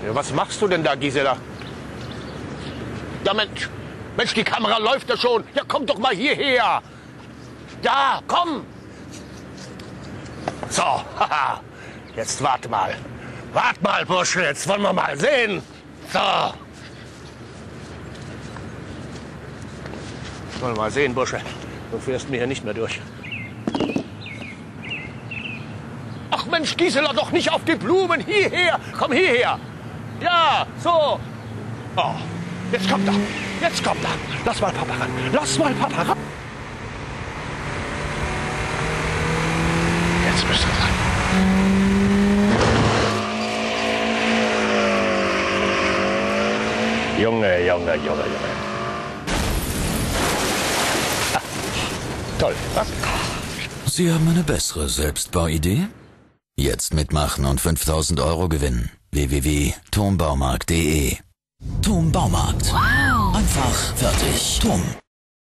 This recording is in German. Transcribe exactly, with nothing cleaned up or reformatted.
Ja, was machst du denn da, Gisela? Ja, Mensch. Mensch, die Kamera läuft ja schon. Ja, komm doch mal hierher. Ja, komm. So, haha. Jetzt warte mal. Wart mal, Bursche, jetzt wollen wir mal sehen. So. Wollen wir mal sehen, Bursche. Du fährst mir hier nicht mehr durch. Ach Mensch, Gisela, doch nicht auf die Blumen. Hierher. Komm hierher. Ja, so. Oh, jetzt kommt er. Jetzt kommt er. Lass mal Papa ran. Lass mal Papa ran. Jetzt müsste er sein. Junge, Junge, Junge, Junge. Ah, toll, was? Sie haben eine bessere Selbstbauidee? Jetzt mitmachen und fünftausend Euro gewinnen. w w w punkt turmbaumarkt punkt de Turm Baumarkt. Wow. Einfach, fertig, Turm.